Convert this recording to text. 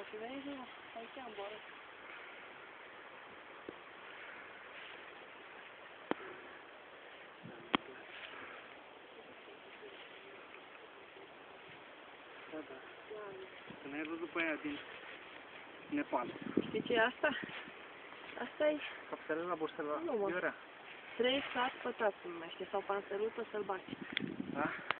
fi venit aici în boră. Da, da. Că n-ai văzut pe aia din Nepal. Știi ce e asta? Asta e Capsarela borsela Nu, mă. Iorea. 3 sat pătați se numește, sau panserută sălbatică. Da?